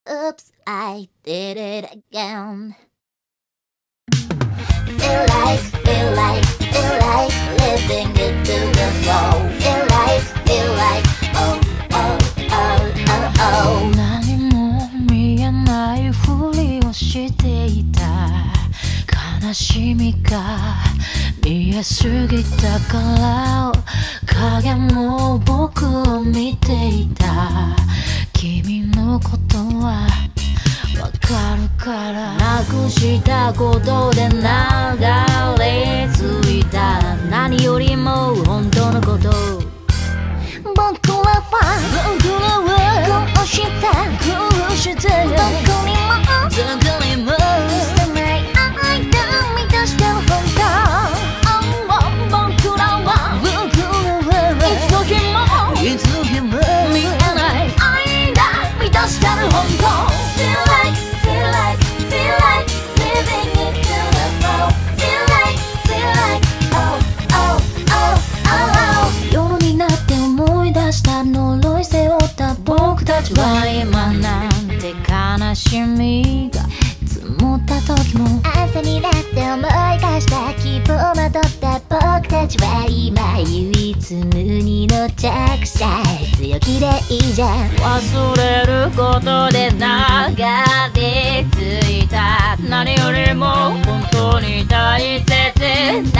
Oops, I did it again. Feel like living it to the flow. Feel like, oh, oh, oh, oh, oh. 何も見えないふりをしていた。悲しみが見えすぎたから影も僕を見ていた。君のことはわかるからなくしたことで流れ着いた。何よりも本当のこと僕らはこうしてどこにも捨てない愛で満たしてる本当。僕らはいつの日も見えない愛で満たしてる本当。 Feel like living it to the flow. Feel like, oh, oh, oh, oh, oh. 夜になって思い出した呪い背負った僕たちは今なんて悲しみが積もった時も朝になって思い出した希望をまとった僕たちは今唯一無二の弱者。強気でいいじゃん。 忘れることで流れ着いた。何よりも本当に大切